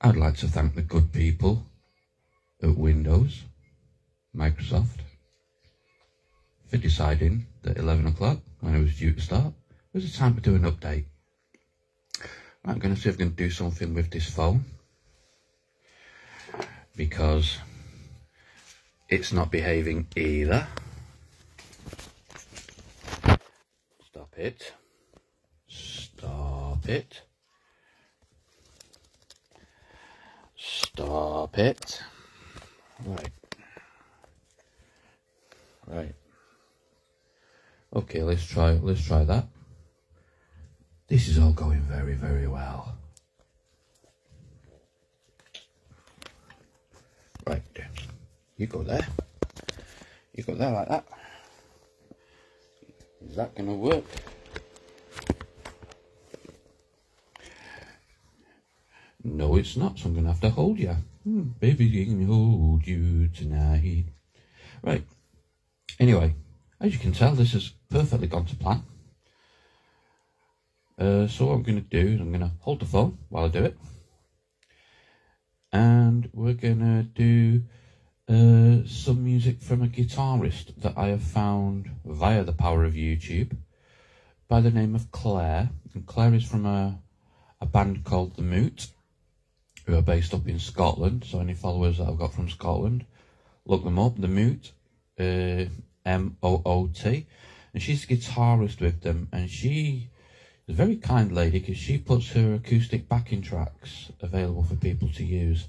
I'd like to thank the good people at Windows, Microsoft, for deciding that 11 o'clock, when it was due to start, was the time to do an update. I'm going to see if I can do something with this phone, because it's not behaving either. Stop it. Stop it. Stop it. Right. Right. Okay, let's try that. This is all going very, very well. Right. You go there. You go there like that. Is that gonna work? No, it's not, so I'm gonna have to hold you. Baby, I can hold you tonight. Right. Anyway, as you can tell, this has perfectly gone to plan. So what I'm going to do is I'm going to hold the phone while I do it. And we're going to do some music from a guitarist that I have found via the power of YouTube by the name of Clare. And Clare is from a band called the Moot, who are based up in Scotland. So any followers that I've got from Scotland, look them up. The Moot, M-O-O-T. And she's a guitarist with them, and she is a very kind lady because she puts her acoustic backing tracks available for people to use.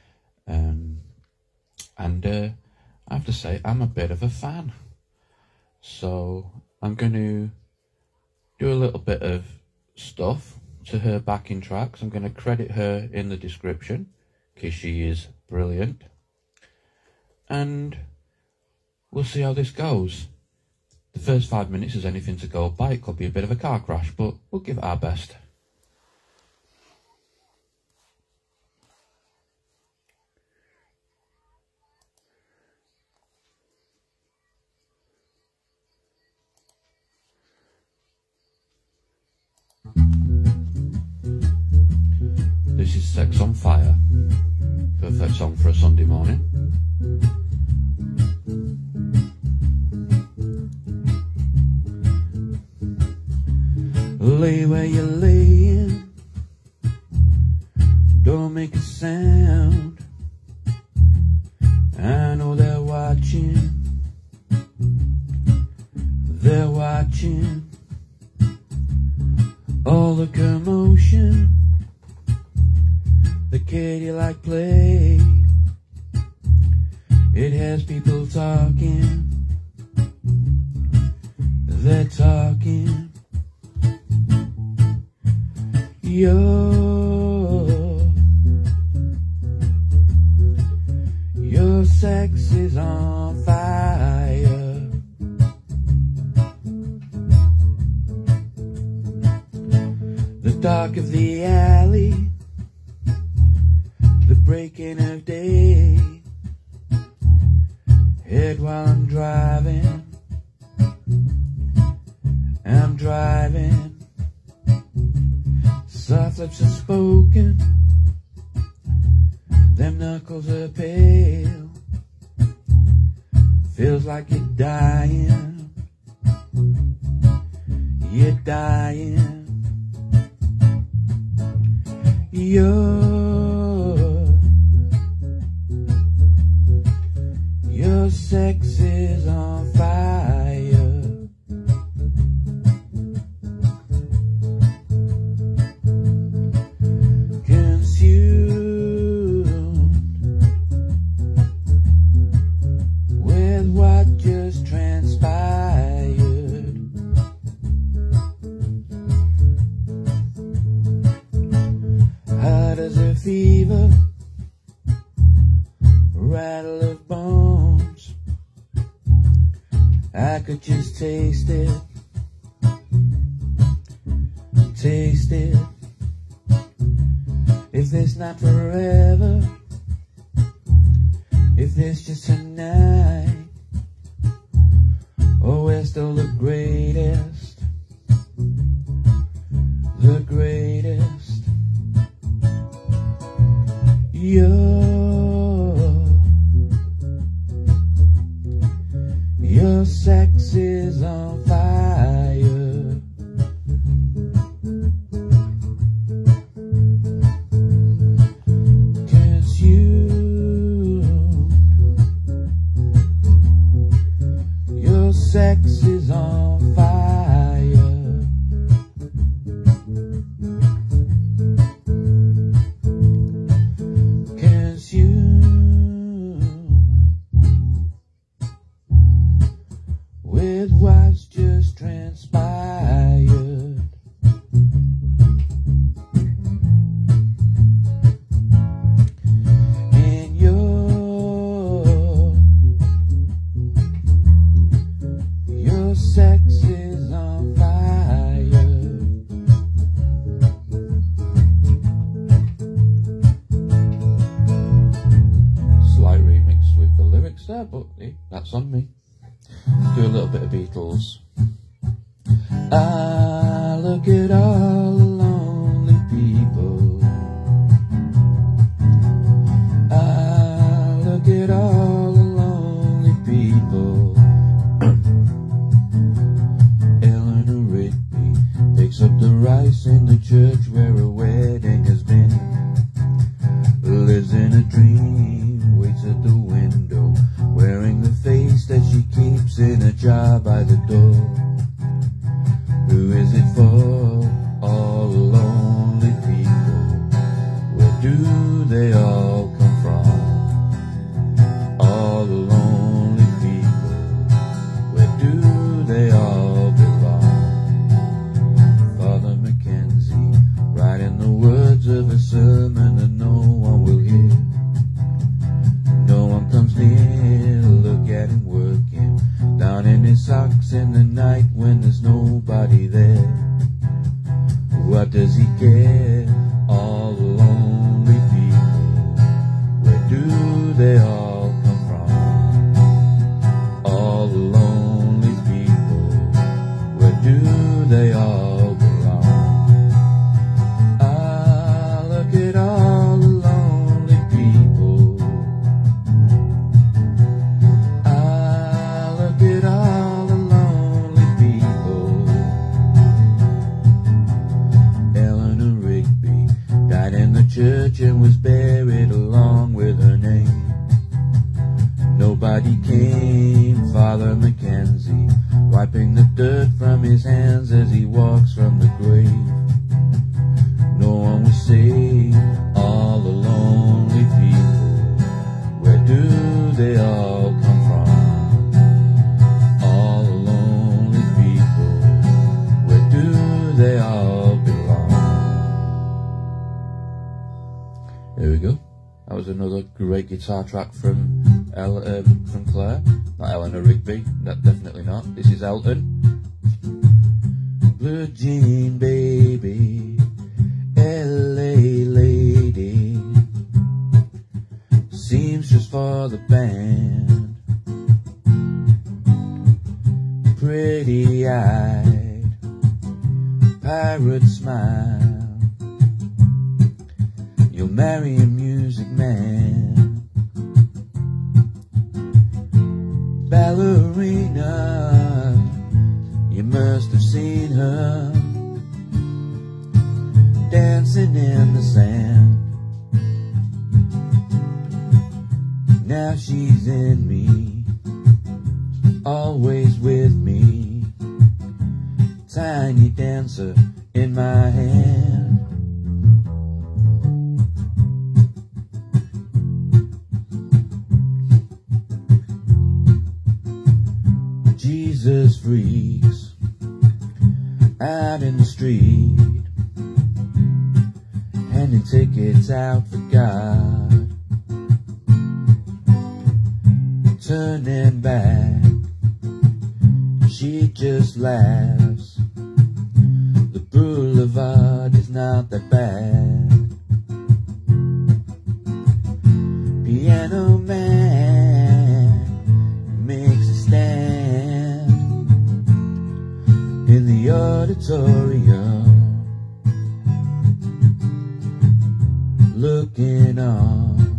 I have to say, I'm a bit of a fan. So I'm going to do a little bit of stuff to her backing tracks. I'm going to credit her in the description because she is brilliant. And we'll see how this goes. The first 5 minutes is anything to go by. It could be a bit of a car crash, but we'll give it our best. This is Sex on Fire. Perfect song for a Sunday morning. Lay where you're laying, don't make a sound. I know they're watching, all the commotion, the Katie-like play. It has people talking, they're talking. Your sex is on fire. The dark of the alley, the breaking of day. Head while I'm driving. Soft lips are spoken, them knuckles are pale. Feels like you're dying, Your sex is on fire. Fever, rattle of bones. I could just taste it. If this not forever, if this just tonight, oh, we're still the greatest, Your sex is on fire. 'Cause your sex is on fire. 'Cause with what's just transpired. And your sex is on fire. Slight remix with the lyrics there, but hey, that's on me. Do a little bit of Beatles. I look at all the lonely people. I look at all the lonely people. Eleanor Rigby picks up the rice in the church where a wedding has been. Lives in a dream, waits at the window, wearing the face that she keeps in a jar by the door. Who is it for? All the lonely people. Where do they all come from? All the lonely people. Where do they all belong? Father Mackenzie, writing the words of a sermon that no one will hear. No one comes near, look at him working, down in his socks in the night when there's nobody there. What does he care? All the lonely people. Where do they all come from? All the lonely people. Where do they all belong? Ah, look at all the lonely people. Ah, look at all the lonely people. Eleanor Rigby died in the church and was buried along with her name. Nobody came, Father Mackenzie, wiping the dirt from his hands as he walks from the grave. No one was saved, all the lonely people. Where do they all come from? All the lonely people. Where do they all belong? There we go. That was another great guitar track from Clare. Not Eleanor Rigby, definitely not. This is Elton. Blue jean baby, LA lady, seamstress for the band, pretty-eyed, pirate smile. You'll marry a music man. Ballerina, you must have seen her dancing in the sand. Now she's in me, always with me, tiny dancer in my hand. Jesus freaks out in the street, handing tickets out for God, turning back, she just laughs. The boulevard is not that bad. Piano man makes a stand in the auditorium, looking on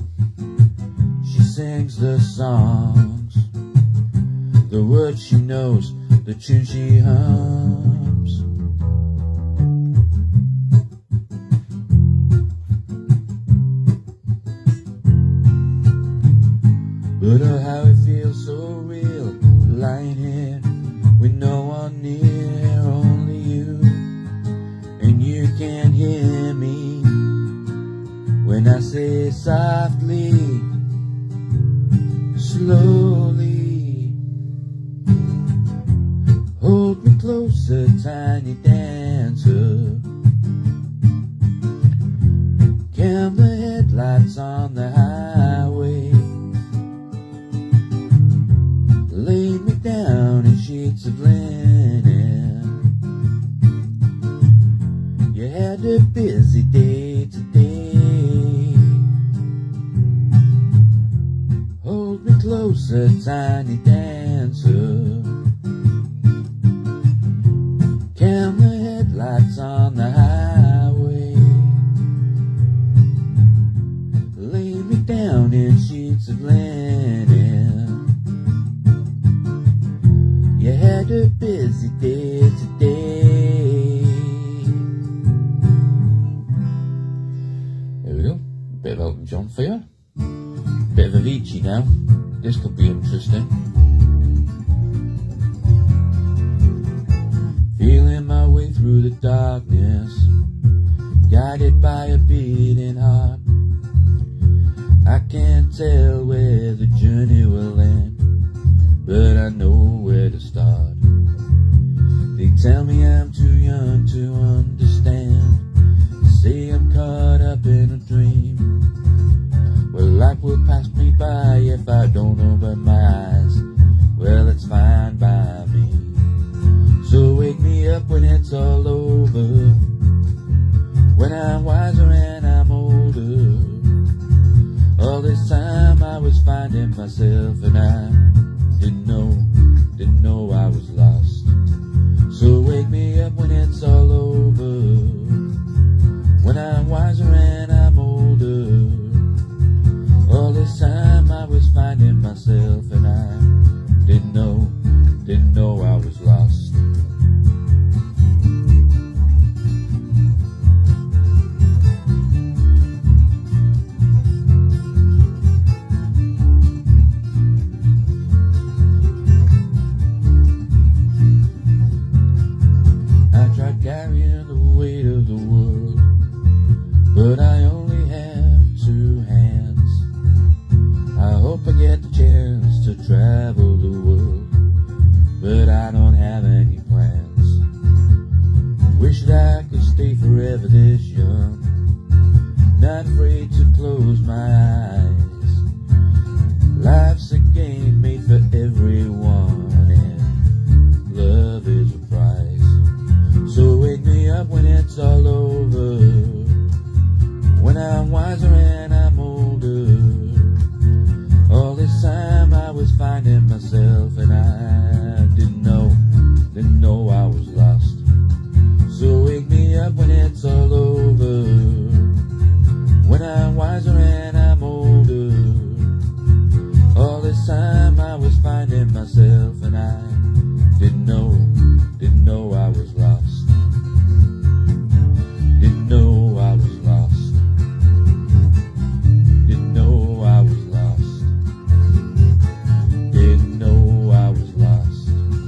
sings the songs, the words she knows, the tune she hums. But oh, how it feels so real, lying here with no one near, only you. And you can't hear me when I say softly, slowly, hold me closer, tiny dancer. Count the headlights on the highway. Lay me down in sheets of linen. You had a busy day today. Hold me closer, tiny dancer. Count the headlights on the highway. Lay me down in sheets of linen. You had a busy day today. There we go. Bit of Elton John for you. Bit of Avicii now. This could be interesting. Feeling my way through the darkness, guided by a beating heart. I can't tell where the journey will end, but I know where to start. They tell me I'm too young to understand, say I'm caught up in a dream. Well, life will pass me by if I don't open my eyes. Well, it's fine by me. So wake me up when it's all over, when I'm wiser and I'm older. All this time I was finding myself and I didn't know I was lost. So wake me up when it's all over, when I'm wiser and I'm older. All this time I was finding myself and I didn't know I was lost. Carrying the weight of the world, but I only have two hands. I hope I get the chance to travel the world, but I don't have any plans. Wish that I could stay forever this young, not afraid to close my eyes. Life's a game made for everyone, and love is a prize. So wake me up when it's all over, when I'm wiser and I'm older. All this time I was finding myself and I didn't know I was lost. So wake me up when it's all over, when I'm wiser and I'm older. All this time I was finding myself and I didn't know I was lost. Didn't know I was lost. Didn't know I was lost. Didn't know I was lost.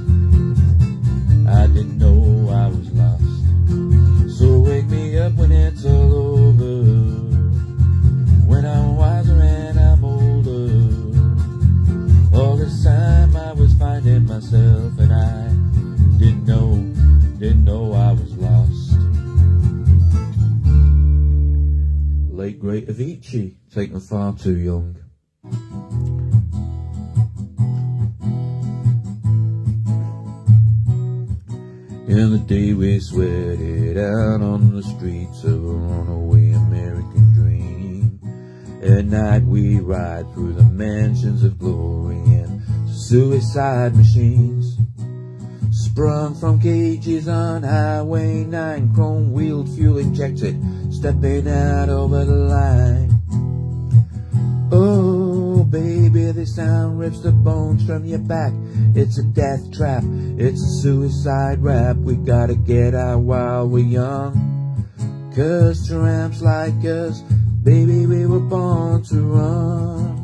I didn't know I was lost. So wake me up when it's all over, when I'm wiser and I'm older. All this time I was finding myself and I didn't know I was lost. Late great Avicii, taken far too young. In the day we sweated out on the streets of a runaway American dream. At night we ride through the mansions of glory and suicide machines. Sprung from cages on Highway 9, chrome-wheeled, fuel-injected, stepping out over the line. Oh, baby, hear this sound, rips the bones from your back. It's a death trap, it's a suicide rap. We gotta get out while we're young, 'cause tramps like us, baby, we were born to run.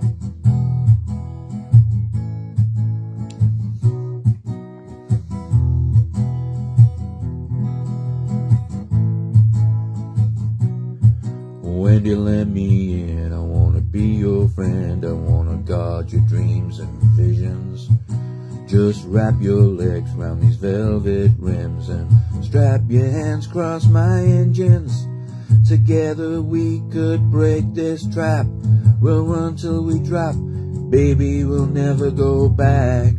Wendy, let me in, I wanna be your friend, I wanna guard your dreams and visions. Just wrap your legs round these velvet rims and strap your hands across my engines. Together we could break this trap. We'll run till we drop, baby, we'll never go back.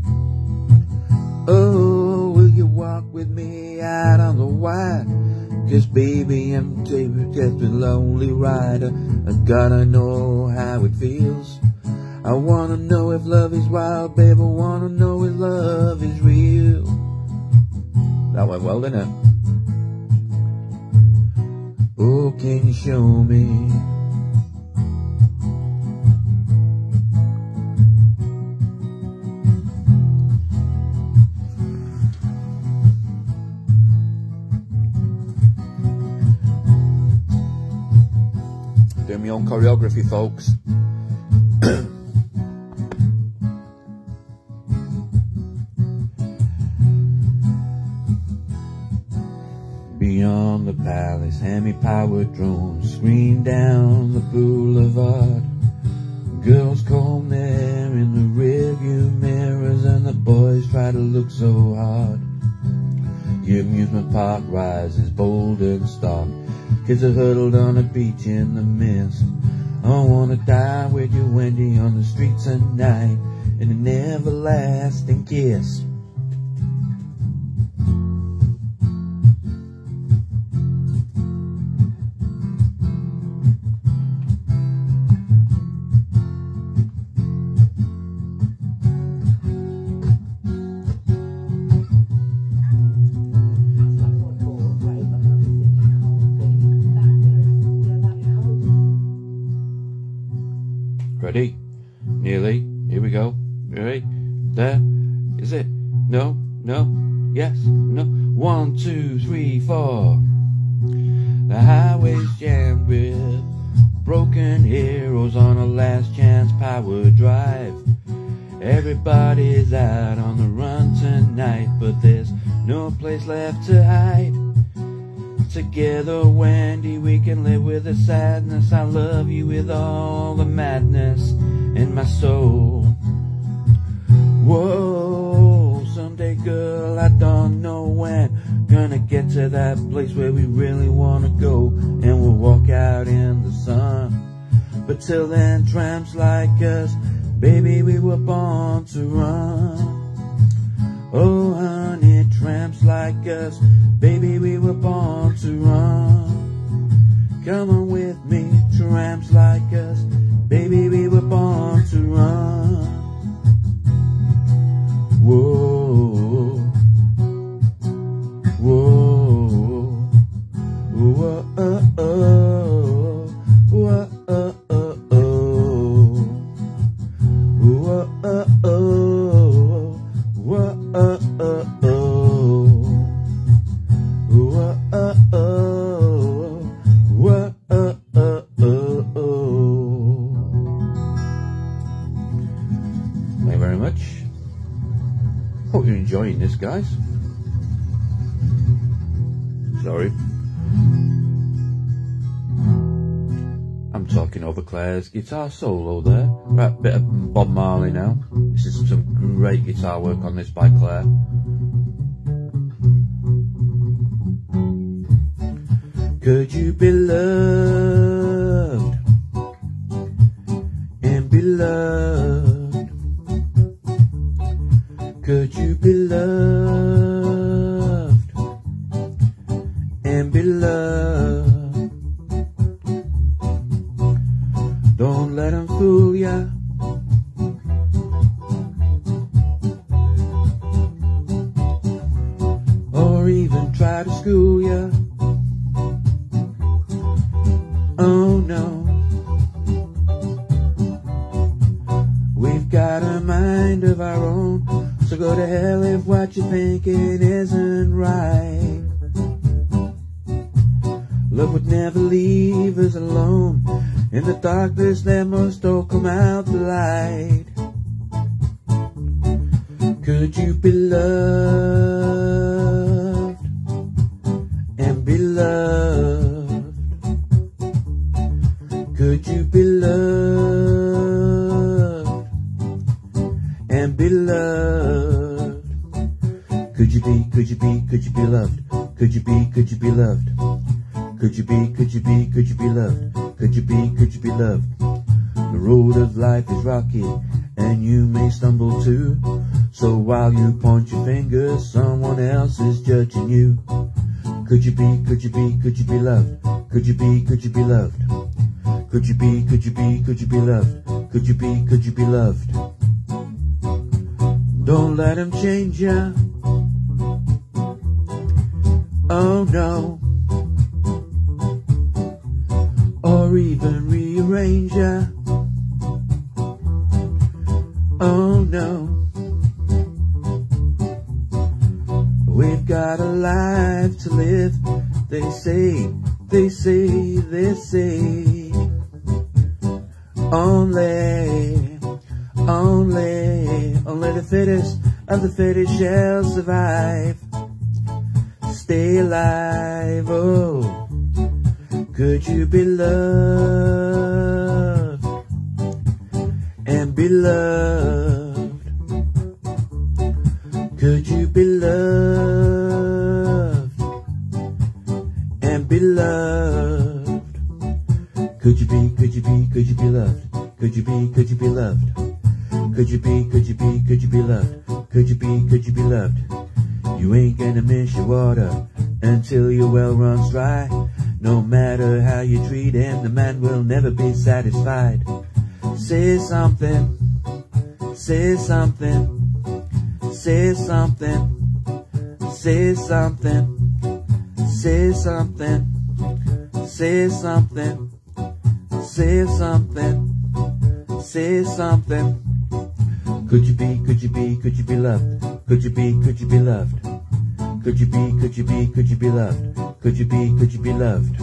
Oh, will you walk with me out on the wire? 'Cause baby, I'm just a lonely rider. I gotta know how it feels. I wanna know if love is wild, babe. I wanna know if love is real. That went well, didn't it? Oh, can you show me? Doing my own choreography, folks. Beyond the palace, hemi-powered drones scream down the boulevard. Girls comb there in the rearview mirrors, and the boys try to look so hard. Your amusement park rises bold and stark. Kids are huddled on a beach in the mist. I wanna die with you, Wendy, on the streets at night, in an everlasting kiss. Ready? Nearly. Here we go. Ready? There. Is it? No? No? Yes? No? 1, 2, 3, 4. The highway's jammed with broken heroes on a last chance power drive. Everybody's out on the run tonight, but there's no place left to hide. Together, Wendy, we can live with the sadness. I love you with all the madness in my soul. Whoa, someday, girl, I don't know when, gonna get to that place where we really wanna go, and we'll walk out in the sun. But till then, tramps like us, baby, we were born to run. Oh, honey, tramps like us, baby, we were born to run. Come on with me, tramps like us, baby, we were born to run. Whoa, whoa, whoa, oh, oh, whoa, oh, oh, oh, whoa, oh, oh, whoa, oh, oh, oh. Whoa, oh, oh, whoa, oh, oh, oh, oh. Thank you very much. Hope you're enjoying this, guys. Sorry. I'm talking over Clare's guitar solo there. Right, bit of Bob Marley now. This is some great guitar work on this by Clare. Could you be loved and be loved? Could you be loved and be loved? Don't let them fool ya. Or even try to school ya. Oh no, go to hell if what you're thinking isn't right. Love would never leave us alone. In the darkness there must all come out the light. Could you be loved and be loved? Could you be loved and be loved? Could you be loved? Could you be loved? Could you be loved? Could you be loved? The road of life is rocky and you may stumble too. So while you point your fingers, someone else is judging you. Could you be loved? Could you be loved? Could you be loved? Could you be loved? Could you be loved? Don't let him change ya. Oh no. Or even rearrange ya. Oh no. We've got a life to live. They say. Only the fittest of the fittest shall survive. Stay alive, oh. Could you be loved and be loved? Could you be loved and be loved? Could you be loved? Could you be loved? Could you be loved? Could you be loved? Could you be loved? You ain't gonna miss your water until your well runs dry. No matter how you treat him, the man will never be satisfied. Say something, say something, say something, say something, say something, say something, say something, say something. Could you be loved? Could you be loved? Could you be loved? Could you be loved?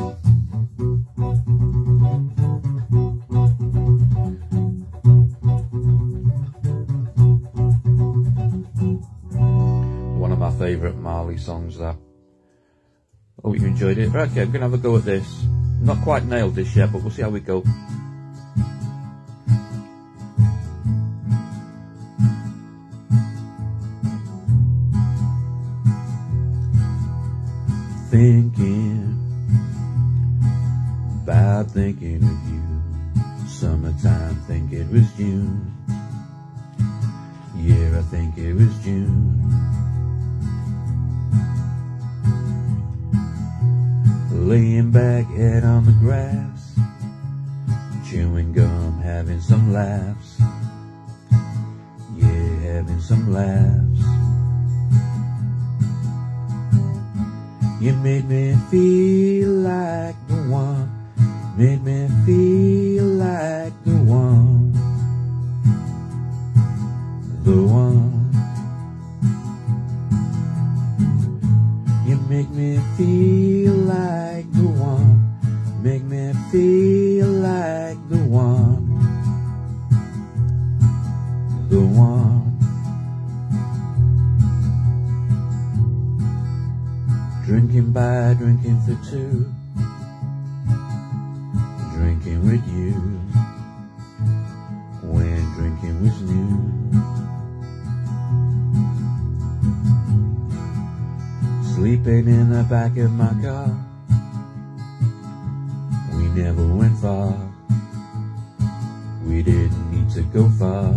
One of my favourite Marley songs, that. Hope you enjoyed it. Right, okay, I'm going to have a go at this. Not quite nailed this yet, but we'll see how we go. Thinking of you. Summertime, think it was June. Yeah, I think it was June. Laying back, head on the grass, chewing gum, having some laughs. Yeah, having some laughs. You made me feel like the one. Made me feel like the one. The one. You make me feel like the one. Make me feel like the one. The one. Drinking by drinking for two. Drinking with you when drinking was new. Sleeping in the back of my car. We never went far. We didn't need to go far.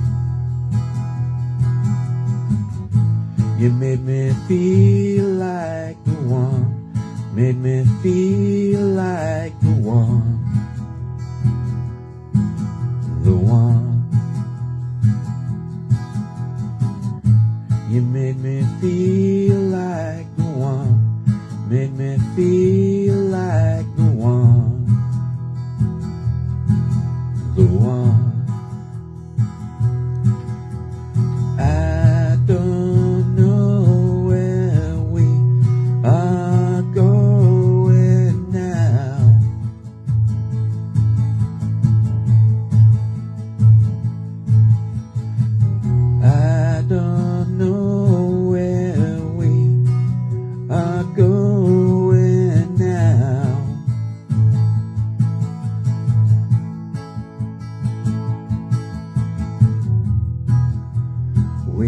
You made me feel like the one. Made me feel like the one. The one. You made me feel like the one. Made me feel like the one. The one. I don't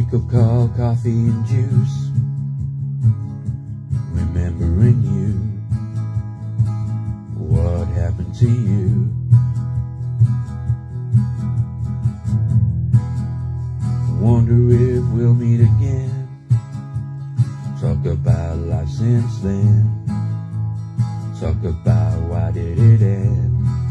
wake-up call, coffee and juice, remembering you, what happened to you. Wonder if we'll meet again, talk about life since then, talk about why did it end.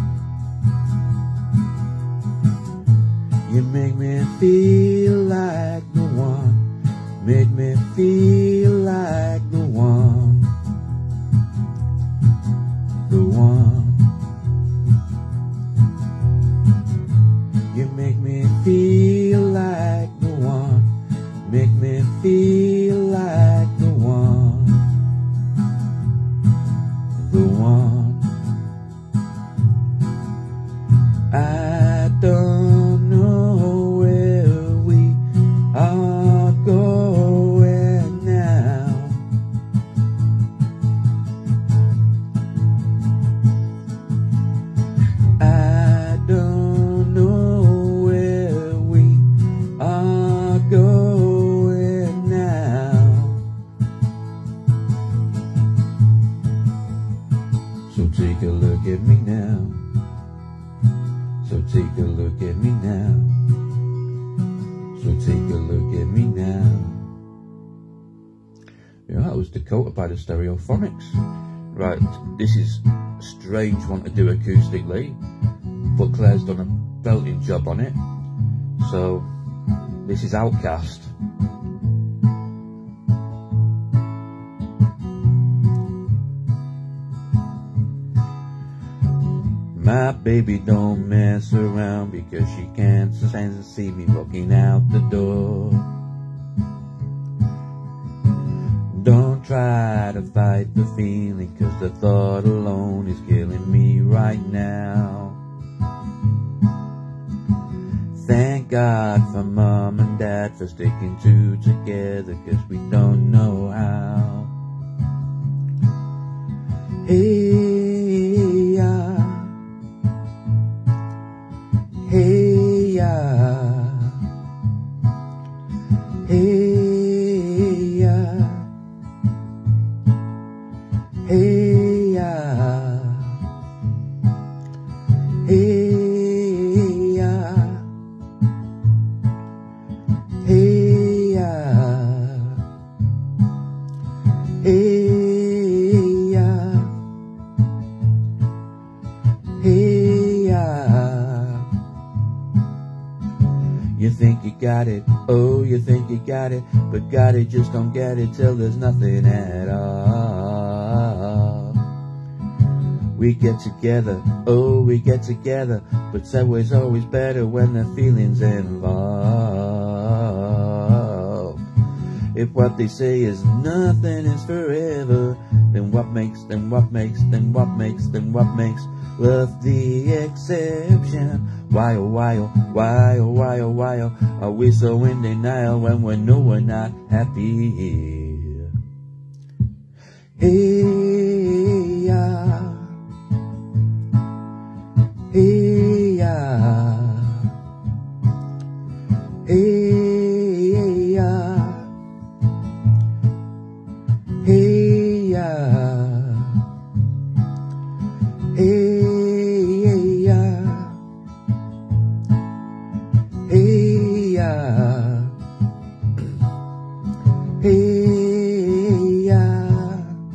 You make me feel like the one, make me feel like the one, the one. You make me feel like the one, make me feel like the one, the one. I don't know where we are going now. I don't know where we are going now. So take a look at me now. So take a look at me now. So take a look at me now. Yeah, that was Dakota by the Stereophonics. Right, this is a strange one to do acoustically, but Claire's done a belting job on it. So this is Outcast. My baby don't mess around because she can't stand to see me walking out the door. Don't try to fight the feeling, cause the thought alone is killing me right now. Thank God for Mom and Dad for sticking two together, cause we don't know how. Hey, yeah. Hey, yeah. Hey, yeah. Hey, yeah. Hey, yeah. Hey, yeah. Hey, yeah. Hey, yeah. You think you got it, oh, you think you got it, but got it, just don't get it till there's nothing at all. We get together, oh, we get together, but it's always better when the feeling's involved. If what they say is nothing is forever, then what makes love the exception? Why oh why oh why oh why oh why oh are we so in denial when we know we're not happy here? Hey yeah, hey yeah, hey yeah, hey yeah, hey. Hey yeah, hey yeah,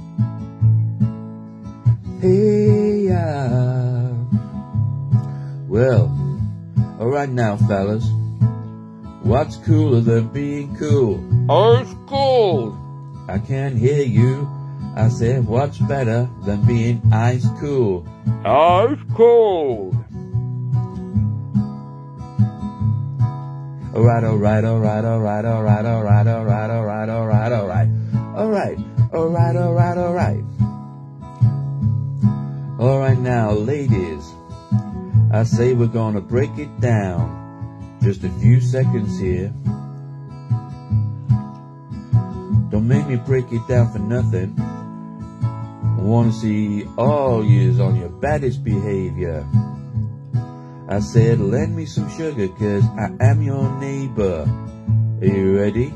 hey yeah. Well, alright now fellas, what's cooler than being cool? Ice cold! I can't hear you. I said what's better than being ice cool? Ice cold! Alright, alright, alright, alright, alright, alright, alright, alright, alright, alright, alright, alright, alright, alright. Alright now, ladies, I say we're gonna break it down. Just a few seconds here. Don't make me break it down for nothing. I wanna see all yous on your baddest behavior. I said, lend me some sugar, cause I am your neighbor. Are you ready?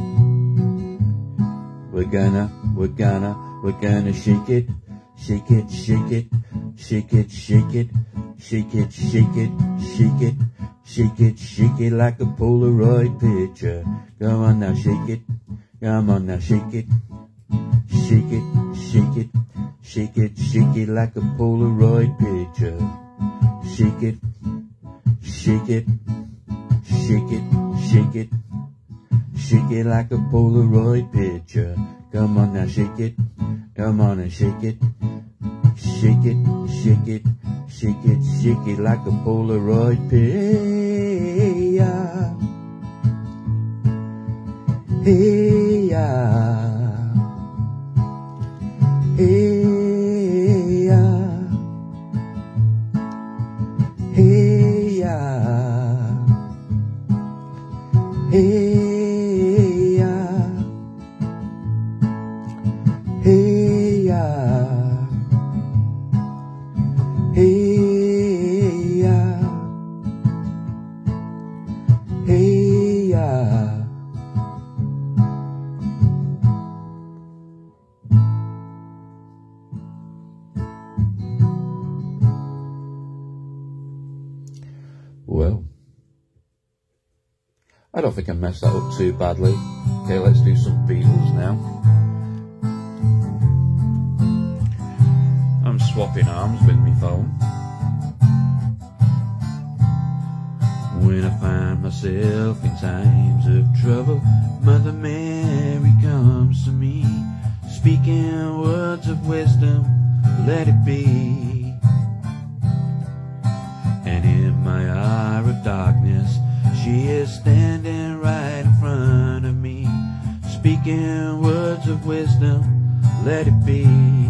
We're gonna shake it, shake it, shake it, shake it, shake it, shake it, shake it, shake it, shake it, shake it like a Polaroid picture. Come on now, shake it. Come on now, shake it. Shake it, shake it, shake it, shake it like a Polaroid picture. Shake it, shake it, shake it, shake it, shake it like a Polaroid picture. Come on now, shake it. Come on and shake it. Shake it, shake it, shake it, shake it like a Polaroid picture. Hey, hey, hey, hey, Well, I don't think I messed that up too badly. Okay, let's do some Beatles now. I'm swapping arms with my phone. When I find myself in times of trouble, Mother Mary comes to me, speaking words of wisdom, let it be. And in my hour of darkness, she is standing right in front of me, speaking words of wisdom, let it be.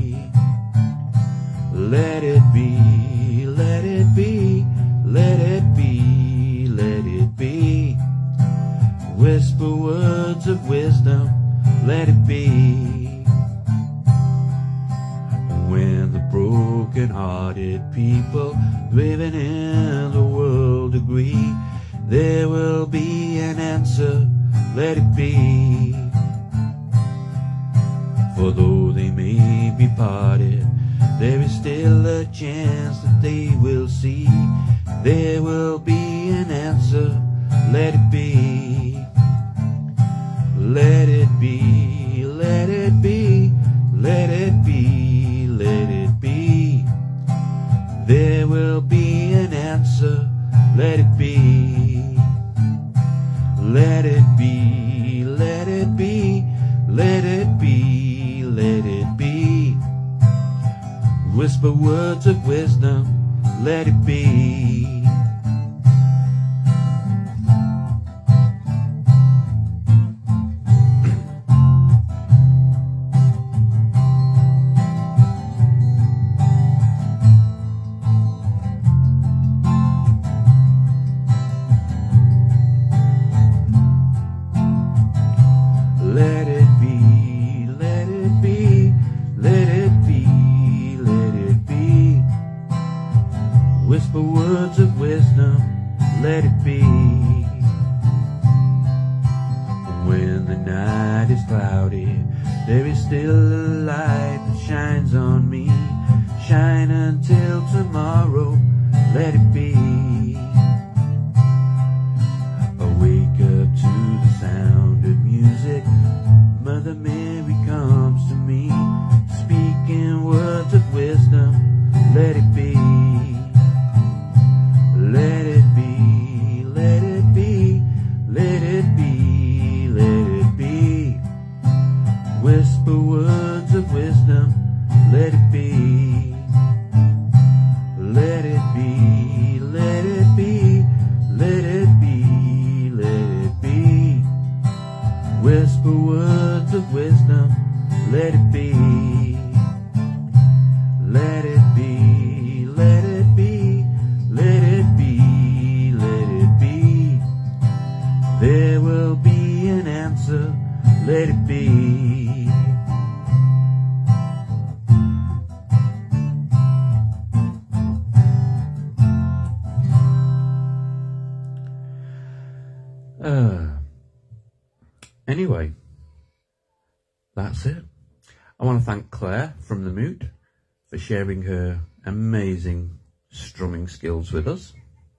Let it be, let it be, let it be, let it be. Whisper words of wisdom, let it be. When the broken-hearted people living in the world agree, there will be an answer, let it be. For though they may be parted, there is still a chance that they will see. There will be an answer, let it be. Let it be, let it be, let it be, let it be. There will be an answer, let it be. Let it be, let it be, let it be, let it be. Whisper words of wisdom, let it be. Let it be, let it be, let it be, let it be. Whisper words of wisdom, let it be. When the night is cloudy, there is still a light that shines on me. Shine until tomorrow, let it be. Awake up to the sound of music, Mother Mary comes to me, speaking words of wisdom, let it be. Let it be, let it be, let it be, let it be. Whisper words of wisdom, let it be. Let it be, let it be, let it be, let it be. Whisper words of wisdom, let it be. Let it be, let it be, let it be, let it be. There will be an answer, let it be. Anyway, that's it. I want to thank Claire from the Moot for sharing her amazing strumming skills with us.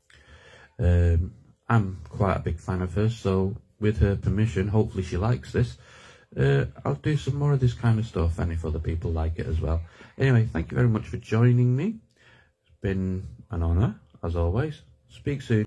I'm quite a big fan of hers, so with her permission, hopefully she likes this, I'll do some more of this kind of stuff, and if other people like it as well. Anyway, thank you very much for joining me. It's been an honour, as always. Speak soon.